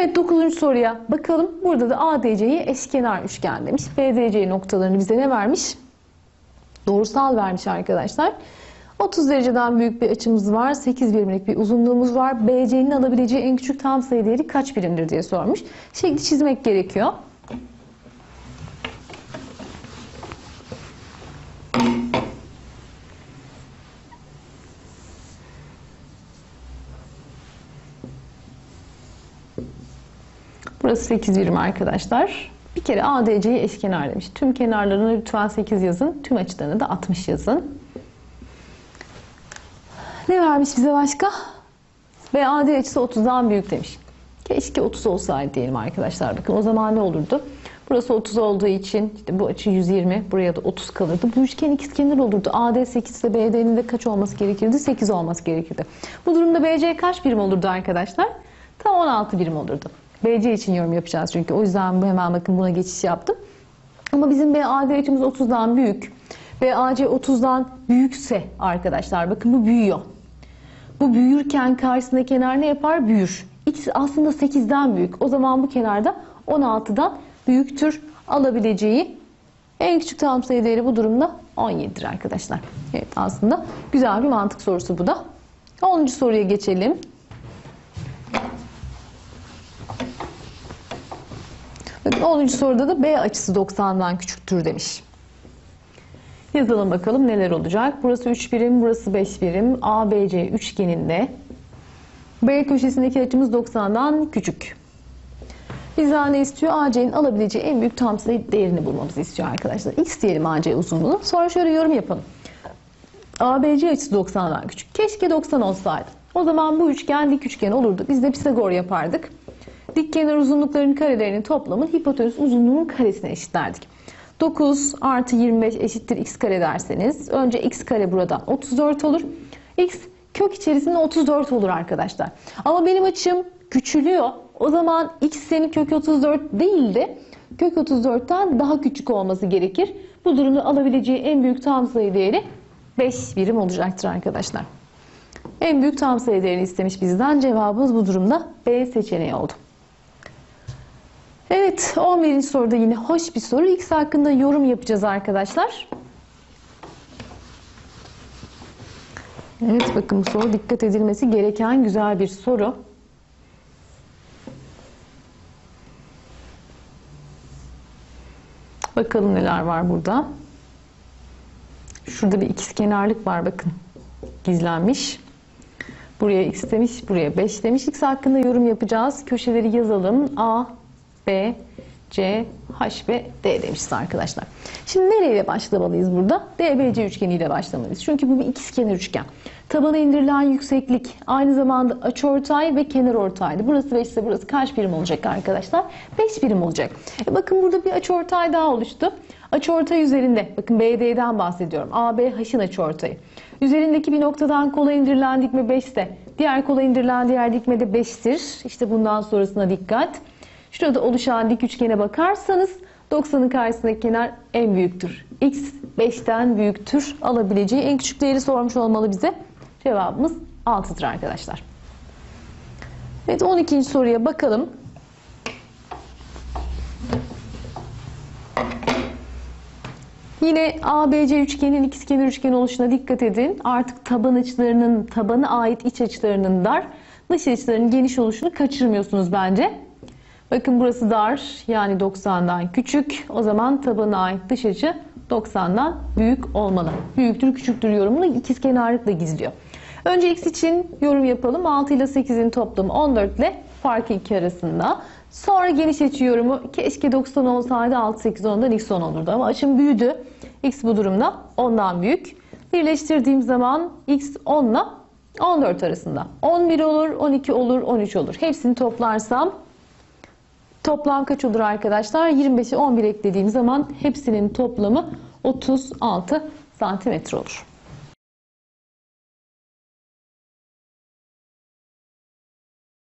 Evet, 9. soruya bakalım. Burada da ADC'yi eşkenar üçgen demiş. BDC noktalarını bize ne vermiş? Doğrusal vermiş arkadaşlar. 30 dereceden büyük bir açımız var. 8 birimlik bir uzunluğumuz var. BC'nin alabileceği en küçük tam sayı değeri kaç birimdir diye sormuş. Şekli çizmek gerekiyor. Burası 8 birim arkadaşlar. Bir kere ADC'yi eşkenar demiş. Tüm kenarlarına lütfen 8 yazın. Tüm açılarına da 60 yazın. Ne vermiş bize başka? BAD açısı 30'dan büyük demiş. Keşke 30 olsaydı diyelim arkadaşlar. Bakın o zaman ne olurdu? Burası 30 olduğu için işte bu açı 120. Buraya da 30 kalırdı. Bu üçgen ikizkenar olurdu. AD 8 ise BD'nin de kaç olması gerekirdi? 8 olması gerekirdi. Bu durumda BC kaç birim olurdu arkadaşlar? Tam 16 birim olurdu. BC için yorum yapacağız çünkü. O yüzden hemen bakın buna geçiş yaptım. Ama bizim BAD açımız 30'dan büyük. BAC 30'dan büyükse arkadaşlar bakın bu büyüyor. Bu büyürken karşısındaki kenar ne yapar? Büyür. X aslında 8'den büyük. O zaman bu kenarda 16'dan büyüktür. Alabileceği en küçük tam sayı değeri bu durumda 17'dir arkadaşlar. Evet, aslında güzel bir mantık sorusu bu da. 10. soruya geçelim. Bakın 10. soruda da B açısı 90'dan küçüktür demiş. Yazalım bakalım neler olacak. Burası 3 birim, burası 5 birim. ABC üçgeninde B köşesindeki açımız 90'dan küçük. Bizden ne istiyor? AC'nin alabileceği en büyük tam sayı değerini bulmamızı istiyor arkadaşlar. X diyelim AC uzunluğunu. Sonra şöyle yorum yapalım. ABC açısı 90'dan küçük. Keşke 90 olsaydı. O zaman bu üçgen dik üçgen olurdu. Biz de Pisagor yapardık. Dik kenar uzunluklarının karelerinin toplamını hipotenüs uzunluğunun karesine eşitlerdik. 9 artı 25 eşittir x kare derseniz önce x kare buradan 34 olur. X kök içerisinde 34 olur arkadaşlar. Ama benim açım küçülüyor. O zaman x'in kök 34 değil de kök 34'ten daha küçük olması gerekir. Bu durumda alabileceği en büyük tam sayı değeri 5 birim olacaktır arkadaşlar. En büyük tam sayı değerini istemiş bizden. Cevabımız bu durumda B seçeneği oldu. Evet, 11. soruda yine hoş bir soru. X hakkında yorum yapacağız arkadaşlar. Evet, bakın bu soru dikkat edilmesi gereken güzel bir soru. Bakalım neler var burada. Şurada bir ikizkenarlık var bakın. Gizlenmiş. Buraya x demiş, buraya 5 demiş. X hakkında yorum yapacağız. Köşeleri yazalım. A, B, C, H ve D demişiz arkadaşlar. Şimdi nereyle başlamalıyız burada? DBC üçgeniyle başlamalıyız. Çünkü bu bir ikizkenar üçgen. Tabana indirilen yükseklik aynı zamanda açıortay ve kenarortaydı. Burası 5 ise burası kaç birim olacak arkadaşlar? 5 birim olacak. Bakın burada bir açıortay daha oluştu. Açıortay üzerinde, bakın BD'den bahsediyorum. AB H'ın açıortayı. Üzerindeki bir noktadan kola indirilen dikme 5 ise diğer kola indirilen diğer dikme de 5'tir. İşte bundan sonrasına dikkat. Şurada oluşan dik üçgene bakarsanız 90'ın karşısındaki kenar en büyüktür. X 5'ten büyüktür. Alabileceği en küçük değeri sormuş olmalı bize. Cevabımız 6'dır arkadaşlar. Evet, 12. soruya bakalım. Yine ABC üçgenin ikizkenar üçgen oluşuna dikkat edin. Artık taban açılarının, tabana ait iç açılarının dar, dış açılarının geniş oluşunu kaçırmıyorsunuz bence. Bakın burası dar, yani 90'dan küçük. O zaman tabana ait dış açı 90'dan büyük olmalı. Büyüktür, küçüktür yorumunu ikizkenarlıkla gizliyor. Önce x için yorum yapalım. 6 ile 8'in toplamı 14 ile farkı 2 arasında. Sonra geniş açı yorumu. Keşke 90 olsaydı 6, 8, 10'dan x 10 olurdu. Ama açım büyüdü. X bu durumda 10'dan büyük. Birleştirdiğim zaman x 10 ile 14 arasında. 11 olur, 12 olur, 13 olur. Hepsini toplarsam toplam kaç olur arkadaşlar? 25'e 11 eklediğim zaman hepsinin toplamı 36 santimetre olur.